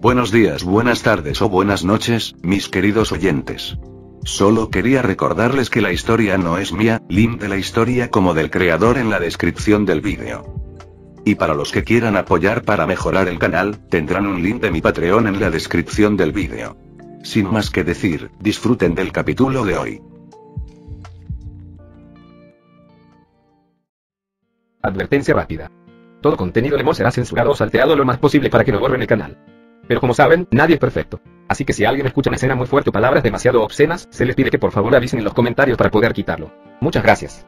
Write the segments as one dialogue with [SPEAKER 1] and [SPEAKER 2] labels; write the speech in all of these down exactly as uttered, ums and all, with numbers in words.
[SPEAKER 1] Buenos días, buenas tardes o buenas noches, mis queridos oyentes. Solo quería recordarles que la historia no es mía, link de la historia como del creador en la descripción del vídeo. Y para los que quieran apoyar para mejorar el canal, tendrán un link de mi Patreon en la descripción del vídeo. Sin más que decir, disfruten del capítulo de hoy.
[SPEAKER 2] Advertencia rápida. Todo contenido de Mo será censurado o salteado lo más posible para que no borren el canal. Pero como saben, nadie es perfecto. Así que si alguien escucha una escena muy fuerte o palabras demasiado obscenas, se les pide que por favor avisen en los comentarios para poder quitarlo. Muchas gracias.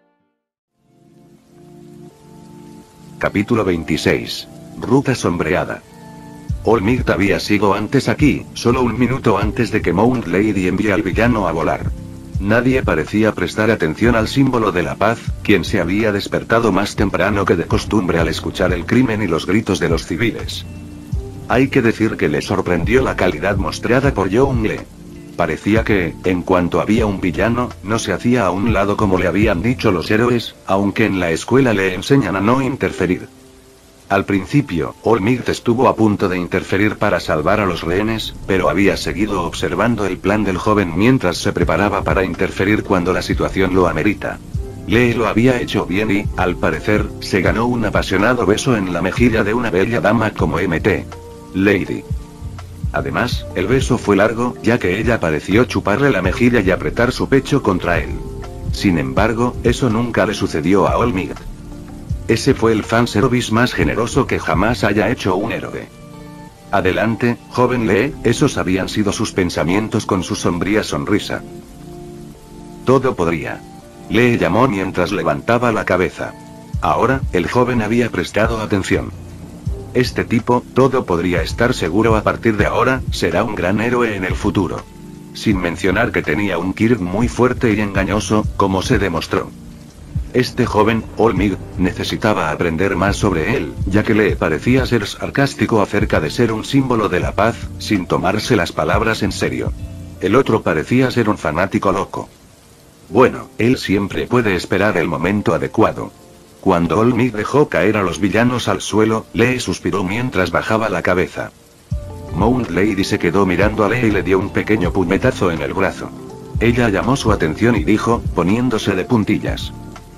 [SPEAKER 1] Capítulo veintiséis. Ruta sombreada. All-Might había sido antes aquí, solo un minuto antes de que Mount Lady envíe al villano a volar. Nadie parecía prestar atención al símbolo de la paz, quien se había despertado más temprano que de costumbre al escuchar el crimen y los gritos de los civiles. Hay que decir que le sorprendió la calidad mostrada por Young-le. Parecía que, en cuanto había un villano, no se hacía a un lado como le habían dicho los héroes, aunque en la escuela le enseñan a no interferir. Al principio, All-Might estuvo a punto de interferir para salvar a los rehenes, pero había seguido observando el plan del joven mientras se preparaba para interferir cuando la situación lo amerita. Lee lo había hecho bien y, al parecer, se ganó un apasionado beso en la mejilla de una bella dama como M T Lady. Además, el beso fue largo, ya que ella pareció chuparle la mejilla y apretar su pecho contra él. Sin embargo, eso nunca le sucedió a All-Might. Ese fue el fanservice más generoso que jamás haya hecho un héroe. Adelante, joven Lee, esos habían sido sus pensamientos con su sombría sonrisa. Todo podría. Lee llamó mientras levantaba la cabeza. Ahora, el joven había prestado atención. Este tipo, todo podría estar seguro a partir de ahora, será un gran héroe en el futuro. Sin mencionar que tenía un Kirk muy fuerte y engañoso, como se demostró. Este joven, All-Might, necesitaba aprender más sobre él, ya que le parecía ser sarcástico acerca de ser un símbolo de la paz, sin tomarse las palabras en serio. El otro parecía ser un fanático loco. Bueno, él siempre puede esperar el momento adecuado. Cuando All-Might dejó caer a los villanos al suelo, Lee suspiró mientras bajaba la cabeza. Mount Lady se quedó mirando a Lee y le dio un pequeño puñetazo en el brazo. Ella llamó su atención y dijo, poniéndose de puntillas: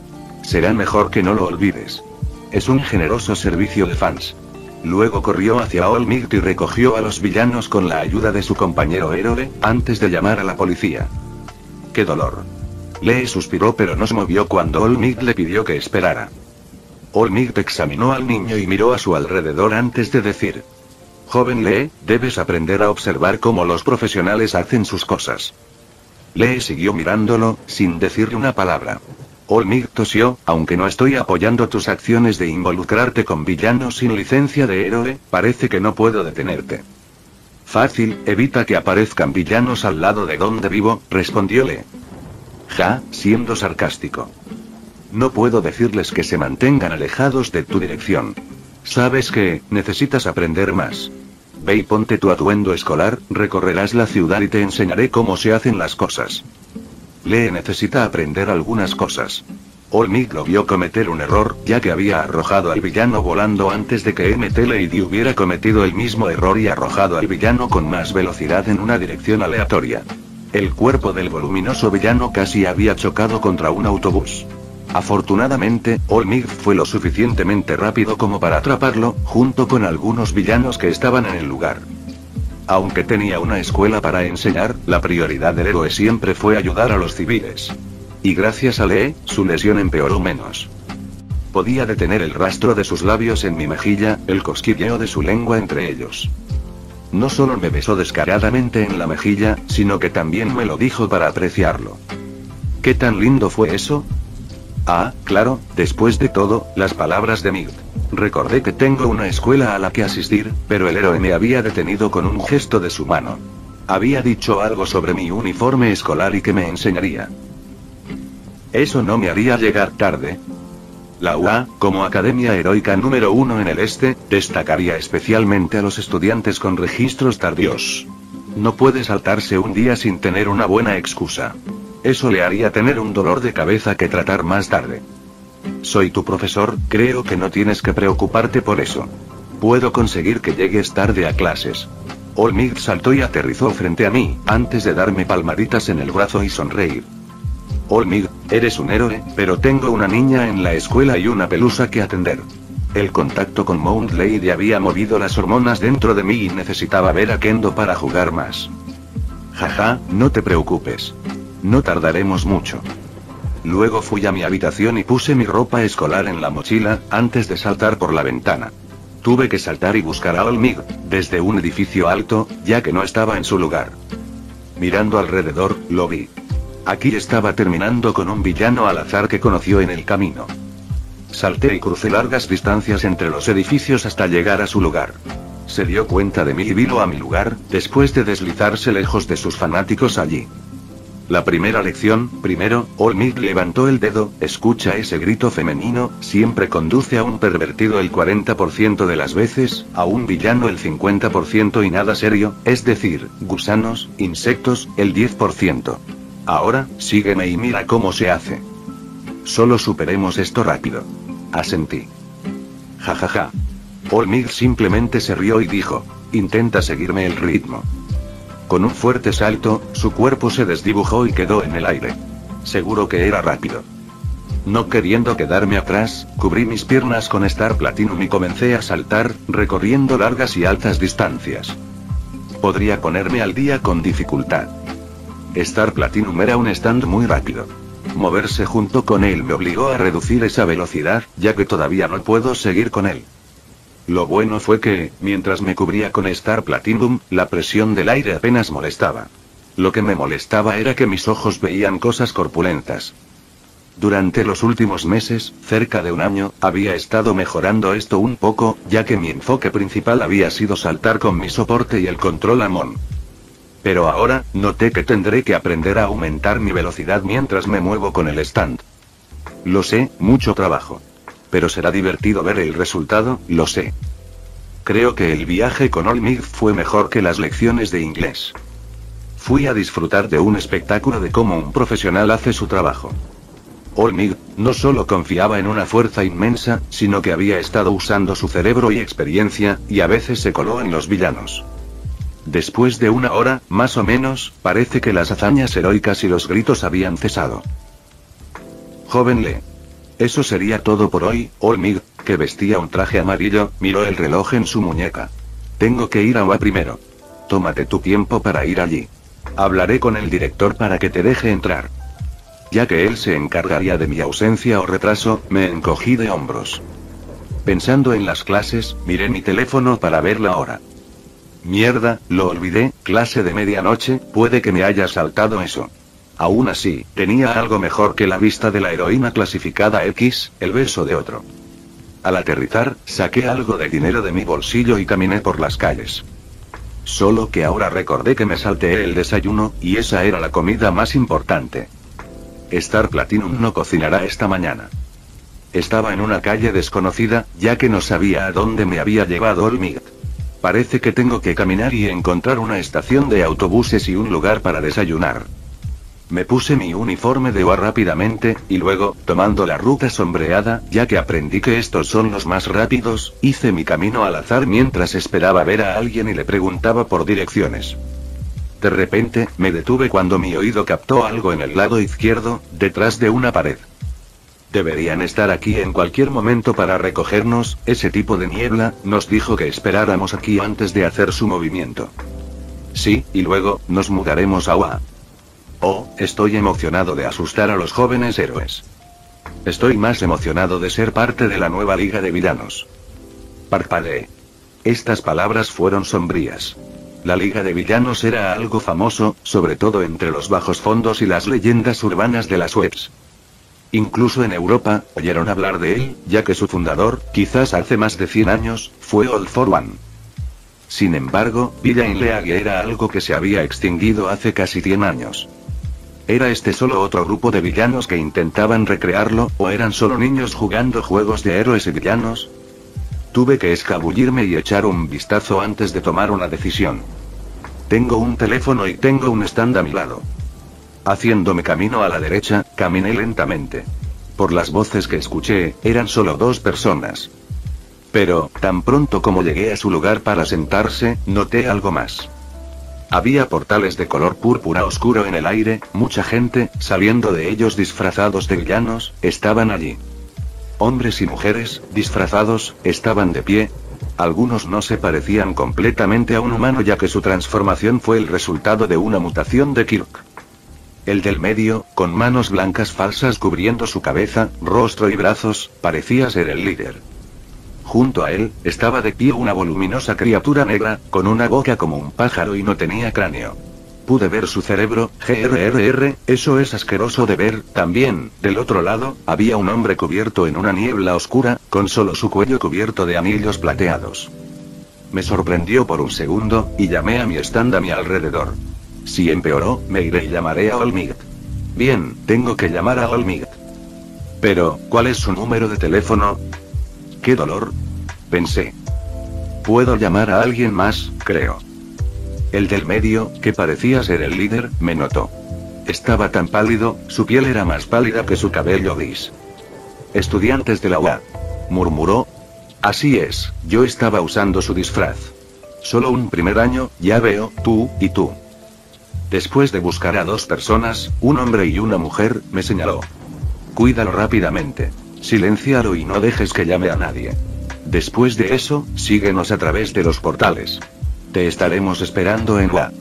[SPEAKER 1] será mejor que no lo olvides. Es un generoso servicio de fans. Luego corrió hacia All-Might y recogió a los villanos con la ayuda de su compañero héroe, antes de llamar a la policía. ¡Qué dolor! Lee suspiró pero no se movió cuando All-Might le pidió que esperara. All-Might examinó al niño y miró a su alrededor antes de decir: joven Lee, debes aprender a observar cómo los profesionales hacen sus cosas. Lee siguió mirándolo, sin decirle una palabra. All-Might tosió, aunque no estoy apoyando tus acciones de involucrarte con villanos sin licencia de héroe, parece que no puedo detenerte. Fácil, evita que aparezcan villanos al lado de donde vivo, respondió Lee. Ja, siendo sarcástico. No puedo decirles que se mantengan alejados de tu dirección. Sabes que, necesitas aprender más. Ve y ponte tu atuendo escolar, recorrerás la ciudad y te enseñaré cómo se hacen las cosas. Lee necesita aprender algunas cosas. All-Might lo vio cometer un error, ya que había arrojado al villano volando antes de que M T Lady hubiera cometido el mismo error y arrojado al villano con más velocidad en una dirección aleatoria. El cuerpo del voluminoso villano casi había chocado contra un autobús. Afortunadamente, All-Might fue lo suficientemente rápido como para atraparlo, junto con algunos villanos que estaban en el lugar. Aunque tenía una escuela para enseñar, la prioridad del héroe siempre fue ayudar a los civiles. Y gracias a Lee, su lesión empeoró menos. Podía detener el rastro de sus labios en mi mejilla, el cosquilleo de su lengua entre ellos. No solo me besó descaradamente en la mejilla, sino que también me lo dijo para apreciarlo. ¿Qué tan lindo fue eso? Ah, claro, después de todo, las palabras de Mirt. Recordé que tengo una escuela a la que asistir, pero el héroe me había detenido con un gesto de su mano. Había dicho algo sobre mi uniforme escolar y que me enseñaría. Eso no me haría llegar tarde. La U A, como academia heroica número uno en el este, destacaría especialmente a los estudiantes con registros tardíos. No puede saltarse un día sin tener una buena excusa. Eso le haría tener un dolor de cabeza que tratar más tarde. Soy tu profesor, creo que no tienes que preocuparte por eso. Puedo conseguir que llegues tarde a clases. Olmig saltó y aterrizó frente a mí, antes de darme palmaditas en el brazo y sonreír. Olmig, eres un héroe, pero tengo una niña en la escuela y una pelusa que atender. El contacto con Mount Lady había movido las hormonas dentro de mí y necesitaba ver a Kendo para jugar más. Jaja, no te preocupes. No tardaremos mucho. Luego fui a mi habitación y puse mi ropa escolar en la mochila, antes de saltar por la ventana. Tuve que saltar y buscar a Olmig, desde un edificio alto, ya que no estaba en su lugar. Mirando alrededor, lo vi. Aquí estaba terminando con un villano al azar que conoció en el camino. Salté y crucé largas distancias entre los edificios hasta llegar a su lugar. Se dio cuenta de mí y vino a mi lugar, después de deslizarse lejos de sus fanáticos allí. La primera lección, primero, Olmig levantó el dedo, escucha ese grito femenino, siempre conduce a un pervertido el cuarenta por ciento de las veces, a un villano el cincuenta por ciento y nada serio, es decir, gusanos, insectos, el diez por ciento. Ahora, sígueme y mira cómo se hace. Solo superemos esto rápido. Asentí. Jajaja. Olmig simplemente se rió y dijo, intenta seguirme el ritmo. Con un fuerte salto, su cuerpo se desdibujó y quedó en el aire. Seguro que era rápido. No queriendo quedarme atrás, cubrí mis piernas con Star Platinum y comencé a saltar, recorriendo largas y altas distancias. Podría ponerme al día con dificultad. Star Platinum era un stand muy rápido. Moverse junto con él me obligó a reducir esa velocidad, ya que todavía no puedo seguir con él. Lo bueno fue que, mientras me cubría con Star Platinum, la presión del aire apenas molestaba. Lo que me molestaba era que mis ojos veían cosas corpulentas. Durante los últimos meses, cerca de un año, había estado mejorando esto un poco, ya que mi enfoque principal había sido saltar con mi soporte y el control Amon. Pero ahora, noté que tendré que aprender a aumentar mi velocidad mientras me muevo con el stand. Lo sé, mucho trabajo. Pero será divertido ver el resultado, lo sé. Creo que el viaje con Olmig fue mejor que las lecciones de inglés. Fui a disfrutar de un espectáculo de cómo un profesional hace su trabajo. Olmig no solo confiaba en una fuerza inmensa, sino que había estado usando su cerebro y experiencia, y a veces se coló en los villanos. Después de una hora, más o menos, parece que las hazañas heroicas y los gritos habían cesado. Joven Lee. Eso sería todo por hoy. Olmig, que vestía un traje amarillo, miró el reloj en su muñeca. Tengo que ir a U A primero. Tómate tu tiempo para ir allí. Hablaré con el director para que te deje entrar. Ya que él se encargaría de mi ausencia o retraso, me encogí de hombros. Pensando en las clases, miré mi teléfono para ver la hora. Mierda, lo olvidé, clase de medianoche, puede que me haya saltado eso. Aún así, tenía algo mejor que la vista de la heroína clasificada X, el beso de otro. Al aterrizar, saqué algo de dinero de mi bolsillo y caminé por las calles. Solo que ahora recordé que me salteé el desayuno, y esa era la comida más importante. Star Platinum no cocinará esta mañana. Estaba en una calle desconocida, ya que no sabía a dónde me había llevado Olmig. Parece que tengo que caminar y encontrar una estación de autobuses y un lugar para desayunar. Me puse mi uniforme de U A rápidamente, y luego, tomando la ruta sombreada, ya que aprendí que estos son los más rápidos, hice mi camino al azar mientras esperaba ver a alguien y le preguntaba por direcciones. De repente, me detuve cuando mi oído captó algo en el lado izquierdo, detrás de una pared. Deberían estar aquí en cualquier momento para recogernos, ese tipo de niebla, nos dijo que esperáramos aquí antes de hacer su movimiento. Sí, y luego, nos mudaremos a U A. Oh, estoy emocionado de asustar a los jóvenes héroes. Estoy más emocionado de ser parte de la nueva liga de villanos. Parpadeé. Estas palabras fueron sombrías. La liga de villanos era algo famoso, sobre todo entre los bajos fondos y las leyendas urbanas de las webs. Incluso en Europa, oyeron hablar de él, ya que su fundador, quizás hace más de cien años, fue All for One. Sin embargo, Villain League era algo que se había extinguido hace casi cien años. ¿Era este solo otro grupo de villanos que intentaban recrearlo, o eran solo niños jugando juegos de héroes y villanos? Tuve que escabullirme y echar un vistazo antes de tomar una decisión. Tengo un teléfono y tengo un stand a mi lado. Haciéndome camino a la derecha, caminé lentamente. Por las voces que escuché, eran solo dos personas. Pero, tan pronto como llegué a su lugar para sentarse, noté algo más. Había portales de color púrpura oscuro en el aire, mucha gente, saliendo de ellos disfrazados de villanos, estaban allí. Hombres y mujeres, disfrazados, estaban de pie. Algunos no se parecían completamente a un humano ya que su transformación fue el resultado de una mutación de Kirk. El del medio, con manos blancas falsas cubriendo su cabeza, rostro y brazos, parecía ser el líder. Junto a él, estaba de pie una voluminosa criatura negra, con una boca como un pájaro y no tenía cráneo. Pude ver su cerebro, grrr, eso es asqueroso de ver. También, del otro lado, había un hombre cubierto en una niebla oscura, con solo su cuello cubierto de anillos plateados. Me sorprendió por un segundo, y llamé a mi stand a mi alrededor. Si empeoró, me iré y llamaré a Olmigt. Bien, tengo que llamar a Olmigt. Pero, ¿cuál es su número de teléfono? ¡Qué dolor! Pensé. Puedo llamar a alguien más, creo. El del medio, que parecía ser el líder, me notó. Estaba tan pálido, su piel era más pálida que su cabello gris. Estudiantes de la U A. Murmuró. Así es, yo estaba usando su disfraz. Solo un primer año, ya veo, tú, y tú. Después de buscar a dos personas, un hombre y una mujer, me señaló. Cuídalo rápidamente. Siléncialo y no dejes que llame a nadie. Después de eso, síguenos a través de los portales. Te estaremos esperando en U A.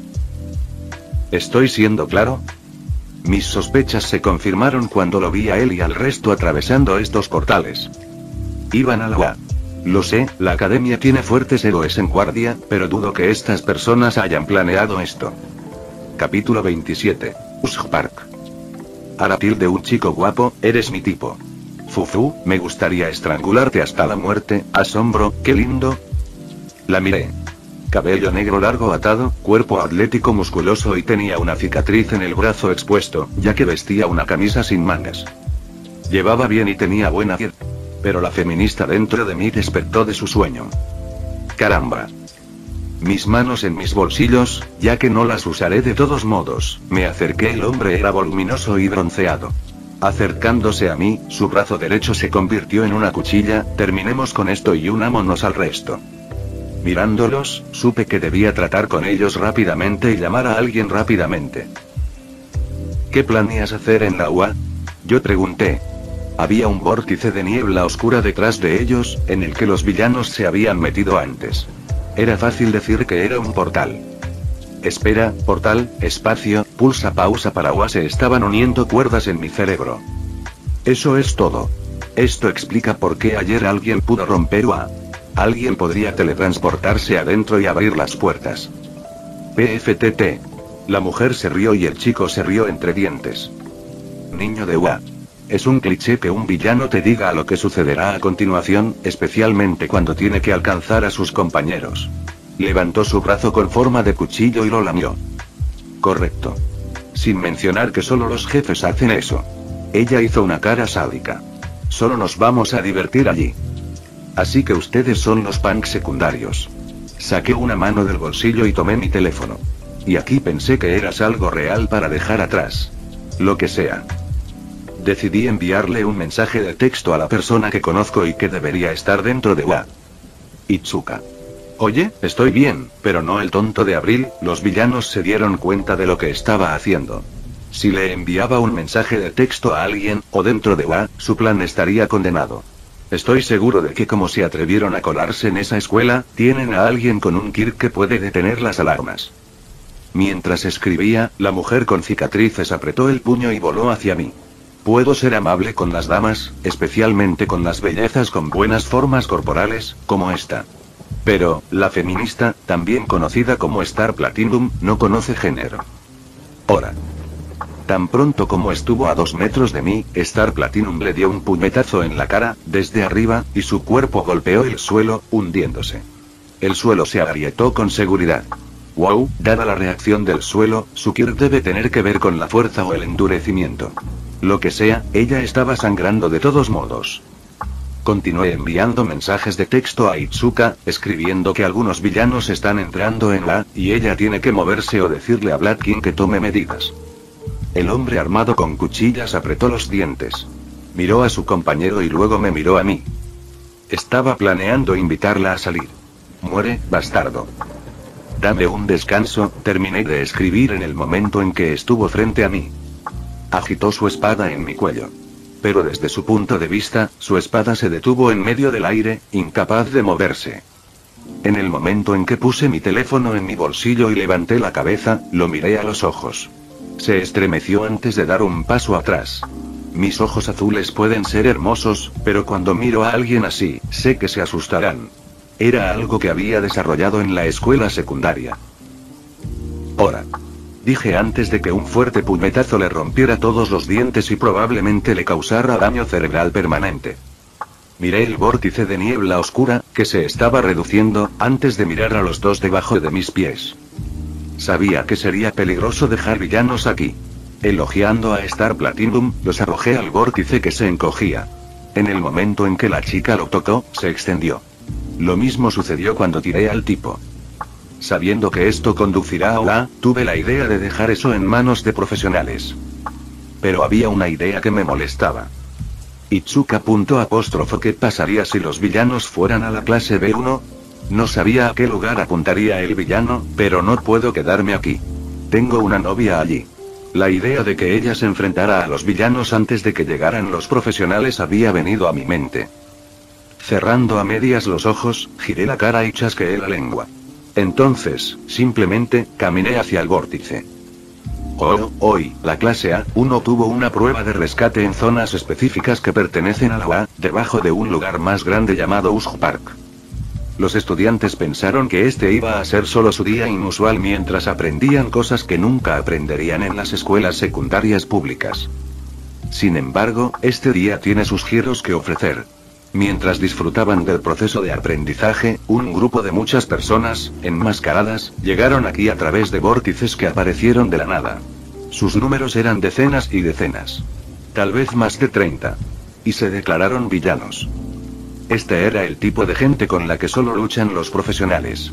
[SPEAKER 1] ¿Estoy siendo claro? Mis sospechas se confirmaron cuando lo vi a él y al resto atravesando estos portales. Iban a la U A. Lo sé, la academia tiene fuertes héroes en guardia, pero dudo que estas personas hayan planeado esto. Capítulo veintisiete. Usk Park. Aratil de un chico guapo, eres mi tipo. Fufu, me gustaría estrangularte hasta la muerte. Asombro, qué lindo. La miré. Cabello negro largo atado, cuerpo atlético musculoso y tenía una cicatriz en el brazo expuesto, ya que vestía una camisa sin mangas. Llevaba bien y tenía buena piel. Pero la feminista dentro de mí despertó de su sueño. Caramba. Mis manos en mis bolsillos, ya que no las usaré de todos modos. Me acerqué, el hombre era voluminoso y bronceado. Acercándose a mí, su brazo derecho se convirtió en una cuchilla. Terminemos con esto y unámonos al resto. Mirándolos, supe que debía tratar con ellos rápidamente y llamar a alguien rápidamente. ¿Qué planeas hacer en la U A? Yo pregunté. Había un vórtice de niebla oscura detrás de ellos, en el que los villanos se habían metido antes. Era fácil decir que era un portal. Espera, portal, espacio, pulsa pausa para U A. Se estaban uniendo cuerdas en mi cerebro. Eso es todo. Esto explica por qué ayer alguien pudo romper U A. Alguien podría teletransportarse adentro y abrir las puertas. P F T T. La mujer se rió y el chico se rió entre dientes. Niño de U A. Es un cliché que un villano te diga lo que sucederá a continuación, especialmente cuando tiene que alcanzar a sus compañeros. Levantó su brazo con forma de cuchillo y lo lamió. Correcto. Sin mencionar que solo los jefes hacen eso. Ella hizo una cara sádica. Solo nos vamos a divertir allí. Así que ustedes son los punks secundarios. Saqué una mano del bolsillo y tomé mi teléfono. Y aquí pensé que eras algo real para dejar atrás. Lo que sea. Decidí enviarle un mensaje de texto a la persona que conozco y que debería estar dentro de U A. Itsuka. Oye, estoy bien, pero no el tonto de Abril. Los villanos se dieron cuenta de lo que estaba haciendo. Si le enviaba un mensaje de texto a alguien, o dentro de U A, su plan estaría condenado. Estoy seguro de que como se atrevieron a colarse en esa escuela, tienen a alguien con un Kirk que puede detener las alarmas. Mientras escribía, la mujer con cicatrices apretó el puño y voló hacia mí. Puedo ser amable con las damas, especialmente con las bellezas con buenas formas corporales, como esta. Pero, la feminista, también conocida como Star Platinum, no conoce género. Ora. Tan pronto como estuvo a dos metros de mí, Star Platinum le dio un puñetazo en la cara, desde arriba, y su cuerpo golpeó el suelo, hundiéndose. El suelo se agrietó con seguridad. Wow, dada la reacción del suelo, su Kirk debe tener que ver con la fuerza o el endurecimiento. Lo que sea, ella estaba sangrando de todos modos. Continué enviando mensajes de texto a Itsuka, escribiendo que algunos villanos están entrando en la, y ella tiene que moverse o decirle a Black King que tome medidas. El hombre armado con cuchillas apretó los dientes. Miró a su compañero y luego me miró a mí. Estaba planeando invitarla a salir. Muere, bastardo. Dame un descanso, terminé de escribir en el momento en que estuvo frente a mí. Agitó su espada en mi cuello. Pero desde su punto de vista, su espada se detuvo en medio del aire, incapaz de moverse. En el momento en que puse mi teléfono en mi bolsillo y levanté la cabeza, lo miré a los ojos. Se estremeció antes de dar un paso atrás. Mis ojos azules pueden ser hermosos, pero cuando miro a alguien así, sé que se asustarán. Era algo que había desarrollado en la escuela secundaria. Hora. Dije antes de que un fuerte puñetazo le rompiera todos los dientes y probablemente le causara daño cerebral permanente. Miré el vórtice de niebla oscura, que se estaba reduciendo, antes de mirar a los dos debajo de mis pies. Sabía que sería peligroso dejar villanos aquí. Elogiando a Star Platinum, los arrojé al vórtice que se encogía. En el momento en que la chica lo tocó, se extendió. Lo mismo sucedió cuando tiré al tipo. Sabiendo que esto conducirá a Ola, tuve la idea de dejar eso en manos de profesionales. Pero había una idea que me molestaba. Itsuka punto apóstrofo ¿qué pasaría si los villanos fueran a la clase B uno? No sabía a qué lugar apuntaría el villano, pero no puedo quedarme aquí. Tengo una novia allí. La idea de que ella se enfrentara a los villanos antes de que llegaran los profesionales había venido a mi mente. Cerrando a medias los ojos, giré la cara y chasqueé la lengua. Entonces, simplemente, caminé hacia el vórtice. Oh, hoy, la clase A uno tuvo una prueba de rescate en zonas específicas que pertenecen a la U A, debajo de un lugar más grande llamado Ush Park. Los estudiantes pensaron que este iba a ser solo su día inusual mientras aprendían cosas que nunca aprenderían en las escuelas secundarias públicas. Sin embargo, este día tiene sus giros que ofrecer. Mientras disfrutaban del proceso de aprendizaje, un grupo de muchas personas, enmascaradas, llegaron aquí a través de vórtices que aparecieron de la nada. Sus números eran decenas y decenas. Tal vez más de treinta. Y se declararon villanos. Este era el tipo de gente con la que solo luchan los profesionales.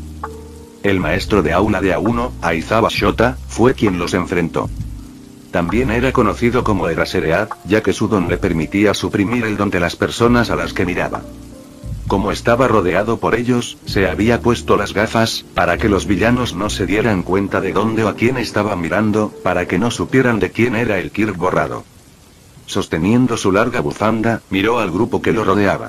[SPEAKER 1] El maestro de aula de A uno, Aizawa Shota, fue quien los enfrentó. También era conocido como Eraseread, ya que su don le permitía suprimir el don de las personas a las que miraba. Como estaba rodeado por ellos, se había puesto las gafas, para que los villanos no se dieran cuenta de dónde o a quién estaba mirando, para que no supieran de quién era el Kirk borrado. Sosteniendo su larga bufanda, miró al grupo que lo rodeaba.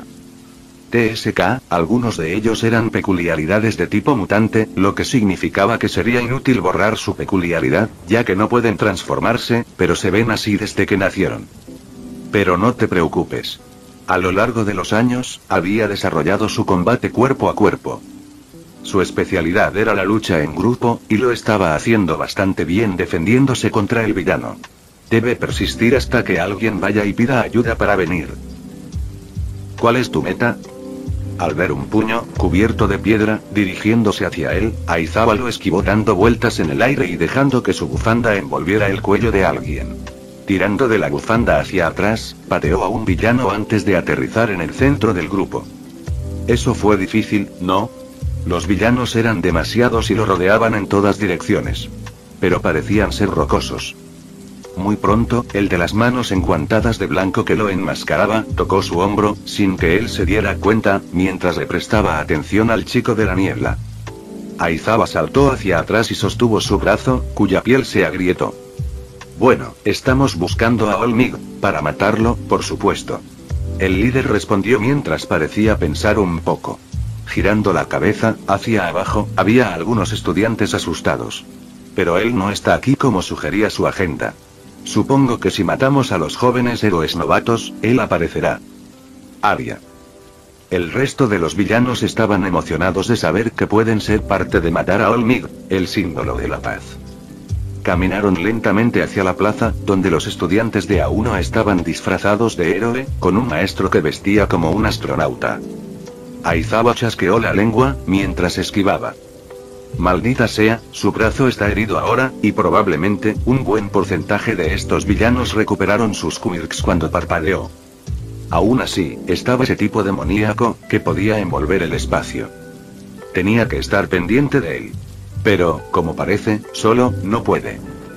[SPEAKER 1] T S K, algunos de ellos eran peculiaridades de tipo mutante, lo que significaba que sería inútil borrar su peculiaridad, ya que no pueden transformarse, pero se ven así desde que nacieron. Pero no te preocupes. A lo largo de los años, había desarrollado su combate cuerpo a cuerpo. Su especialidad era la lucha en grupo, y lo estaba haciendo bastante bien defendiéndose contra el villano. Debe persistir hasta que alguien vaya y pida ayuda para venir. ¿Cuál es tu meta? Al ver un puño, cubierto de piedra, dirigiéndose hacia él, Aizawa lo esquivó dando vueltas en el aire y dejando que su bufanda envolviera el cuello de alguien. Tirando de la bufanda hacia atrás, pateó a un villano antes de aterrizar en el centro del grupo. Eso fue difícil, ¿no? Los villanos eran demasiados y lo rodeaban en todas direcciones. Pero parecían ser rocosos. Muy pronto, el de las manos enguantadas de blanco que lo enmascaraba, tocó su hombro, sin que él se diera cuenta, mientras le prestaba atención al chico de la niebla. Aizawa saltó hacia atrás y sostuvo su brazo, cuya piel se agrietó. Bueno, estamos buscando a Olmig, para matarlo, por supuesto. El líder respondió mientras parecía pensar un poco. Girando la cabeza, hacia abajo, había algunos estudiantes asustados. Pero él no está aquí como sugería su agenda. Supongo que si matamos a los jóvenes héroes novatos, él aparecerá. Arya. El resto de los villanos estaban emocionados de saber que pueden ser parte de matar a Olmig, el símbolo de la paz. Caminaron lentamente hacia la plaza, donde los estudiantes de A uno estaban disfrazados de héroe, con un maestro que vestía como un astronauta. Aizawa chasqueó la lengua, mientras esquivaba. Maldita sea, su brazo está herido ahora, y probablemente, un buen porcentaje de estos villanos recuperaron sus quirks cuando parpadeó. Aún así, estaba ese tipo demoníaco, que podía envolver el espacio. Tenía que estar pendiente de él. Pero, como parece, solo, no puede.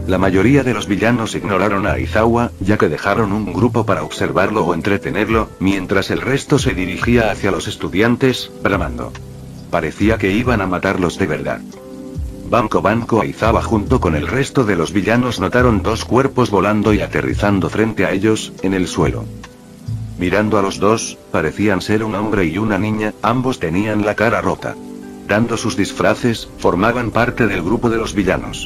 [SPEAKER 1] La mayoría de los villanos ignoraron a Aizawa, ya que dejaron un grupo para observarlo o entretenerlo, mientras el resto se dirigía hacia los estudiantes, bramando. Parecía que iban a matarlos de verdad. Banco Banco Aizawa junto con el resto de los villanos notaron dos cuerpos volando y aterrizando frente a ellos, en el suelo. Mirando a los dos, parecían ser un hombre y una niña, ambos tenían la cara rota. Dando sus disfraces, formaban parte del grupo de los villanos.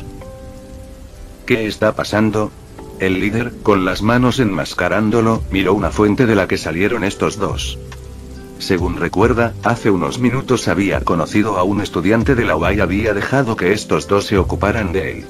[SPEAKER 1] ¿Qué está pasando? El líder, con las manos enmascarándolo, miró una fuente de la que salieron estos dos. Según recuerda, hace unos minutos había conocido a un estudiante de la U A y había dejado que estos dos se ocuparan de él.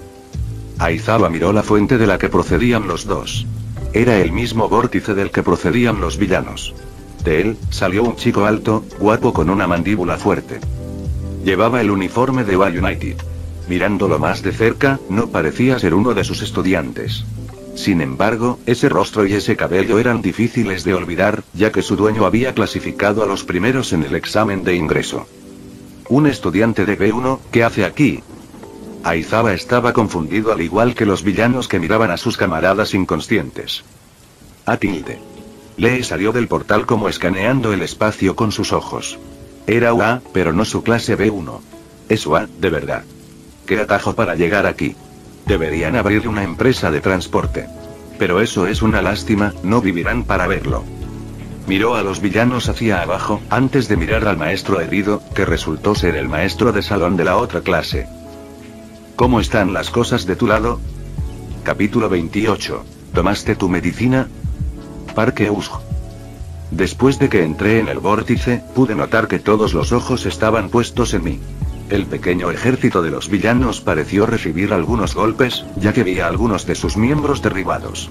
[SPEAKER 1] Aizawa miró la fuente de la que procedían los dos. Era el mismo vórtice del que procedían los villanos. De él, salió un chico alto, guapo con una mandíbula fuerte. Llevaba el uniforme de U A United. Mirándolo más de cerca, no parecía ser uno de sus estudiantes. Sin embargo, ese rostro y ese cabello eran difíciles de olvidar, ya que su dueño había clasificado a los primeros en el examen de ingreso. Un estudiante de B uno, ¿qué hace aquí? Aizawa estaba confundido al igual que los villanos que miraban a sus camaradas inconscientes. A tilde. Lee salió del portal como escaneando el espacio con sus ojos. Era U A, pero no su clase B uno. Es U A, de verdad. ¿Qué atajo para llegar aquí? Deberían abrir una empresa de transporte. Pero eso es una lástima, no vivirán para verlo. Miró a los villanos hacia abajo, antes de mirar al maestro herido, que resultó ser el maestro de salón de la otra clase. ¿Cómo están las cosas de tu lado? Capítulo veintiocho. ¿Tomaste tu medicina? Parque Usj. Después de que entré en el vórtice, pude notar que todos los ojos estaban puestos en mí. El pequeño ejército de los villanos pareció recibir algunos golpes, ya que vi a algunos de sus miembros derribados.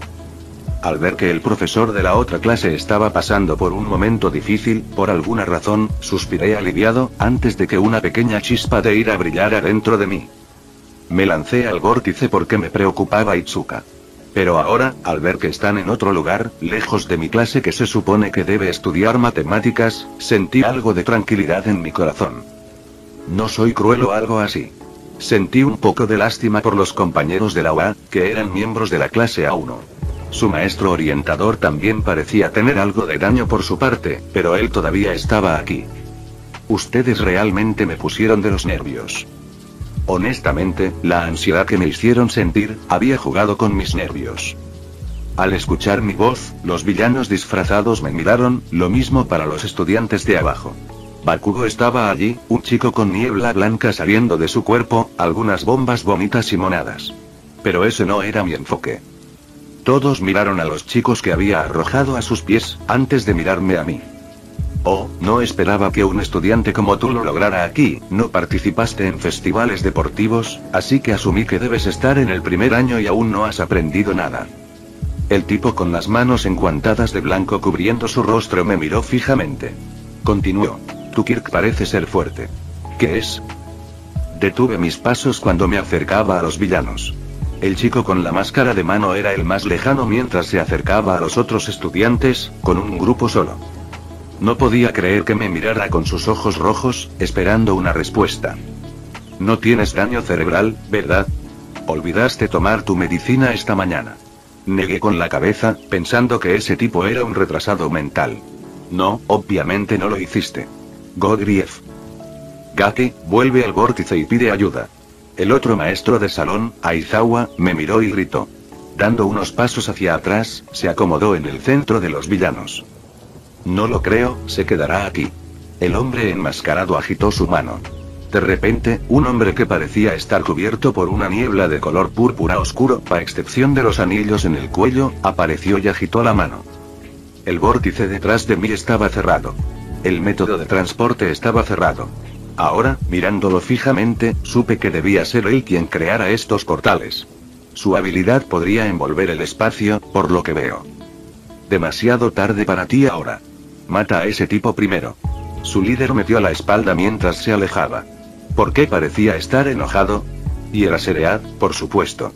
[SPEAKER 1] Al ver que el profesor de la otra clase estaba pasando por un momento difícil, por alguna razón, suspiré aliviado, antes de que una pequeña chispa de ira brillara dentro de mí. Me lancé al vórtice porque me preocupaba Itsuka. Pero ahora, al ver que están en otro lugar, lejos de mi clase que se supone que debe estudiar matemáticas, sentí algo de tranquilidad en mi corazón. No soy cruel o algo así. Sentí un poco de lástima por los compañeros de la U A, que eran miembros de la clase A uno. Su maestro orientador también parecía tener algo de daño por su parte, pero él todavía estaba aquí. Ustedes realmente me pusieron de los nervios. Honestamente, la ansiedad que me hicieron sentir, había jugado con mis nervios. Al escuchar mi voz, los villanos disfrazados me miraron, lo mismo para los estudiantes de abajo. Bakugo estaba allí, un chico con niebla blanca saliendo de su cuerpo, algunas bombas bonitas y monadas. Pero ese no era mi enfoque. Todos miraron a los chicos que había arrojado a sus pies, antes de mirarme a mí. Oh, no esperaba que un estudiante como tú lo lograra aquí, no participaste en festivales deportivos, así que asumí que debes estar en el primer año y aún no has aprendido nada. El tipo con las manos enguantadas de blanco cubriendo su rostro me miró fijamente. Continuó. Tu Kirk parece ser fuerte. ¿Qué es? Detuve mis pasos cuando me acercaba a los villanos. El chico con la máscara de mano era el más lejano mientras se acercaba a los otros estudiantes, con un grupo solo. No podía creer que me mirara con sus ojos rojos, esperando una respuesta. No tienes daño cerebral, ¿verdad? Olvidaste tomar tu medicina esta mañana. Negué con la cabeza, pensando que ese tipo era un retrasado mental. No, obviamente no lo hiciste. Godrief. Gaki, vuelve al vórtice y pide ayuda. El otro maestro de salón, Aizawa, me miró y gritó. Dando unos pasos hacia atrás, se acomodó en el centro de los villanos. No lo creo, se quedará aquí. El hombre enmascarado agitó su mano. De repente, un hombre que parecía estar cubierto por una niebla de color púrpura oscuro, a excepción de los anillos en el cuello, apareció y agitó la mano. El vórtice detrás de mí estaba cerrado. El método de transporte estaba cerrado. Ahora, mirándolo fijamente, supe que debía ser él quien creara estos portales. Su habilidad podría envolver el espacio, por lo que veo. Demasiado tarde para ti ahora. Mata a ese tipo primero. Su líder metió la espalda mientras se alejaba. ¿Por qué parecía estar enojado? Y Eraseread, por supuesto.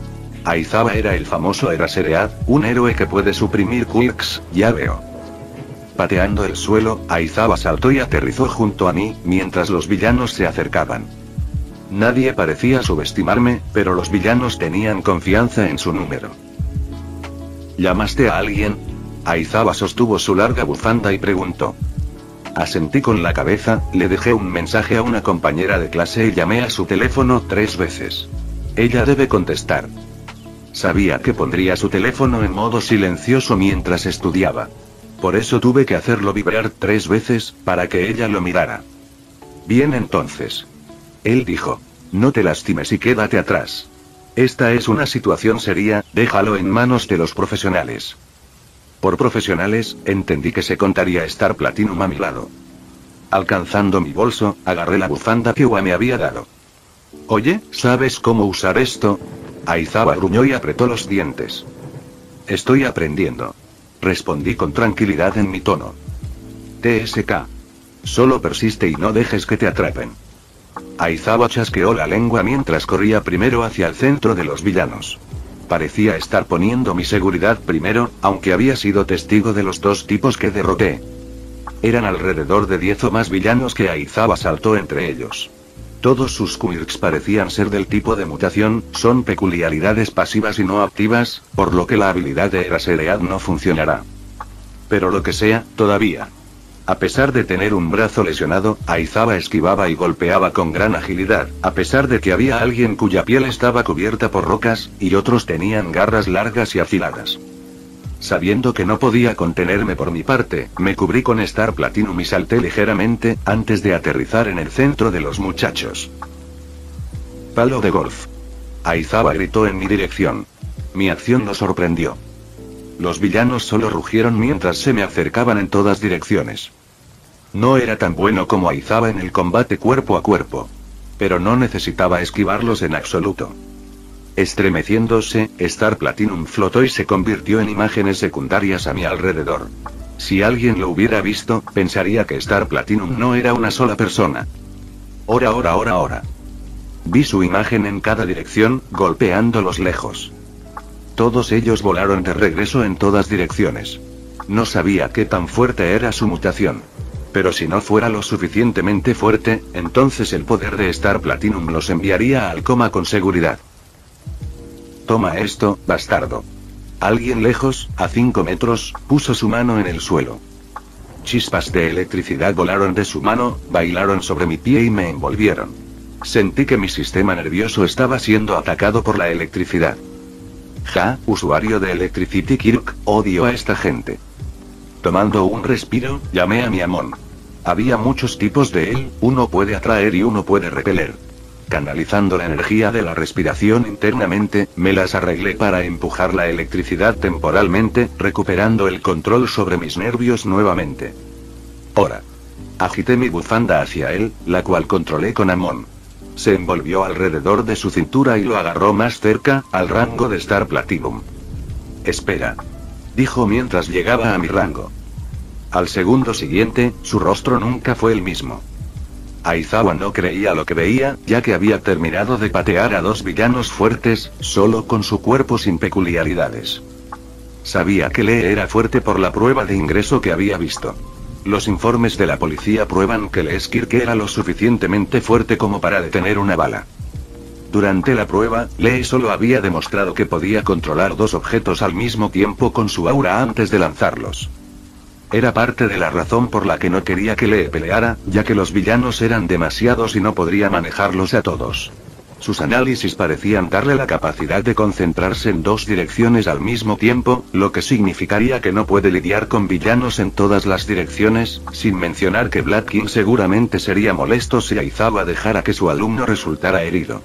[SPEAKER 1] Aizawa era el famoso Eraseread, un héroe que puede suprimir quirks, ya veo. Pateando el suelo, Aizawa saltó y aterrizó junto a mí, mientras los villanos se acercaban. Nadie parecía subestimarme, pero los villanos tenían confianza en su número. ¿Llamaste a alguien? Aizawa sostuvo su larga bufanda y preguntó. Asentí con la cabeza, le dejé un mensaje a una compañera de clase y llamé a su teléfono tres veces. Ella debe contestar. Sabía que pondría su teléfono en modo silencioso mientras estudiaba. Por eso tuve que hacerlo vibrar tres veces, para que ella lo mirara. Bien entonces. Él dijo. No te lastimes y quédate atrás. Esta es una situación seria, déjalo en manos de los profesionales. Por profesionales, entendí que se contaría Star Platinum a mi lado. Alcanzando mi bolso, agarré la bufanda que Ua me había dado. Oye, ¿sabes cómo usar esto? Aizawa gruñó y apretó los dientes. Estoy aprendiendo. Respondí con tranquilidad en mi tono. T S K. Solo persiste y no dejes que te atrapen. Aizawa chasqueó la lengua mientras corría primero hacia el centro de los villanos. Parecía estar poniendo mi seguridad primero, aunque había sido testigo de los dos tipos que derroté. Eran alrededor de diez o más villanos que Aizawa saltó entre ellos. Todos sus quirks parecían ser del tipo de mutación, son peculiaridades pasivas y no activas, por lo que la habilidad de Eraserhead no funcionará. Pero lo que sea, todavía. A pesar de tener un brazo lesionado, Aizawa esquivaba y golpeaba con gran agilidad, a pesar de que había alguien cuya piel estaba cubierta por rocas, y otros tenían garras largas y afiladas. Sabiendo que no podía contenerme por mi parte, me cubrí con Star Platinum y salté ligeramente, antes de aterrizar en el centro de los muchachos. Palo de golf. Aizawa gritó en mi dirección. Mi acción lo sorprendió. Los villanos solo rugieron mientras se me acercaban en todas direcciones. No era tan bueno como Aizawa en el combate cuerpo a cuerpo. Pero no necesitaba esquivarlos en absoluto. Estremeciéndose, Star Platinum flotó y se convirtió en imágenes secundarias a mi alrededor. Si alguien lo hubiera visto, pensaría que Star Platinum no era una sola persona. Ora, ora, ora, ora. Vi su imagen en cada dirección, golpeándolos lejos. Todos ellos volaron de regreso en todas direcciones. No sabía qué tan fuerte era su mutación. Pero si no fuera lo suficientemente fuerte, entonces el poder de Star Platinum los enviaría al coma con seguridad. Toma esto, bastardo. Alguien lejos, a cinco metros, puso su mano en el suelo. Chispas de electricidad volaron de su mano, bailaron sobre mi pie y me envolvieron. Sentí que mi sistema nervioso estaba siendo atacado por la electricidad. Ja, usuario de Electricity Kirk, odio a esta gente. Tomando un respiro, llamé a mi Amon. Había muchos tipos de él, uno puede atraer y uno puede repeler. Canalizando la energía de la respiración internamente, me las arreglé para empujar la electricidad temporalmente, recuperando el control sobre mis nervios nuevamente. Ahora. Agité mi bufanda hacia él, la cual controlé con Amon. Se envolvió alrededor de su cintura y lo agarró más cerca, al rango de Star Platinum. Espera. Dijo mientras llegaba a mi rango. Al segundo siguiente, su rostro nunca fue el mismo. Aizawa no creía lo que veía, ya que había terminado de patear a dos villanos fuertes, solo con su cuerpo sin peculiaridades. Sabía que Lee era fuerte por la prueba de ingreso que había visto. Los informes de la policía prueban que Lee Skirk era lo suficientemente fuerte como para detener una bala. Durante la prueba, Lee solo había demostrado que podía controlar dos objetos al mismo tiempo con su aura antes de lanzarlos. Era parte de la razón por la que no quería que Lee peleara, ya que los villanos eran demasiados y no podría manejarlos a todos. Sus análisis parecían darle la capacidad de concentrarse en dos direcciones al mismo tiempo, lo que significaría que no puede lidiar con villanos en todas las direcciones, sin mencionar que Black King seguramente sería molesto si Aizawa dejara que su alumno resultara herido.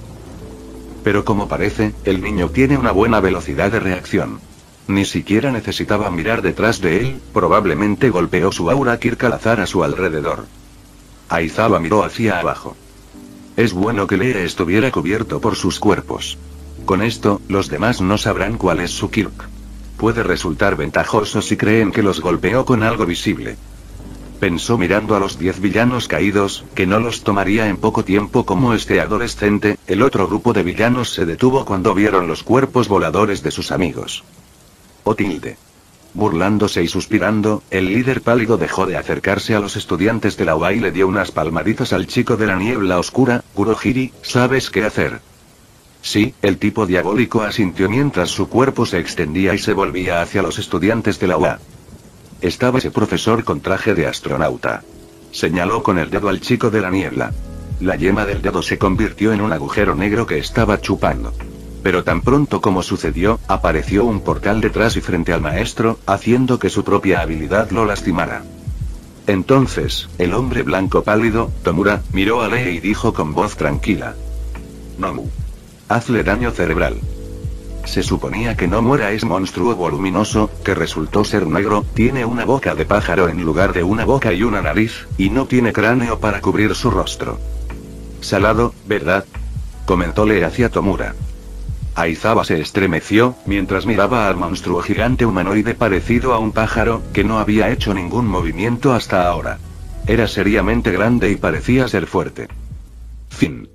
[SPEAKER 1] Pero como parece, el niño tiene una buena velocidad de reacción. Ni siquiera necesitaba mirar detrás de él, probablemente golpeó su aura Kirk al azar a su alrededor. Aizawa miró hacia abajo. Es bueno que Lee estuviera cubierto por sus cuerpos. Con esto, los demás no sabrán cuál es su Kirk. Puede resultar ventajoso si creen que los golpeó con algo visible. Pensó mirando a los diez villanos caídos, que no los tomaría en poco tiempo como este adolescente. El otro grupo de villanos se detuvo cuando vieron los cuerpos voladores de sus amigos. O tilde. Burlándose y suspirando, el líder pálido dejó de acercarse a los estudiantes de la U A y le dio unas palmaditas al chico de la niebla oscura. Kurohiri, ¿sabes qué hacer? Sí, el tipo diabólico asintió mientras su cuerpo se extendía y se volvía hacia los estudiantes de la U A. Estaba ese profesor con traje de astronauta. Señaló con el dedo al chico de la niebla. La yema del dedo se convirtió en un agujero negro que estaba chupando. Pero tan pronto como sucedió, apareció un portal detrás y frente al maestro, haciendo que su propia habilidad lo lastimara. Entonces, el hombre blanco pálido, Tomura, miró a Lee y dijo con voz tranquila: Nomu. Hazle daño cerebral. Se suponía que Nomura es monstruo voluminoso, que resultó ser negro, tiene una boca de pájaro en lugar de una boca y una nariz, y no tiene cráneo para cubrir su rostro. Salado, ¿verdad? Comentó Lee hacia Tomura. Aizawa se estremeció, mientras miraba al monstruo gigante humanoide parecido a un pájaro, que no había hecho ningún movimiento hasta ahora. Era seriamente grande y parecía ser fuerte. Fin.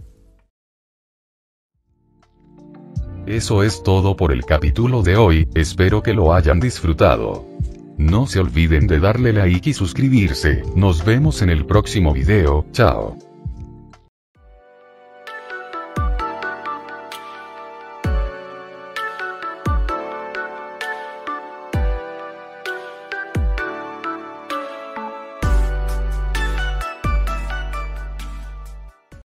[SPEAKER 3] Eso es todo por el capítulo de hoy, espero que lo hayan disfrutado. No se olviden de darle like y suscribirse, nos vemos en el próximo video, chao.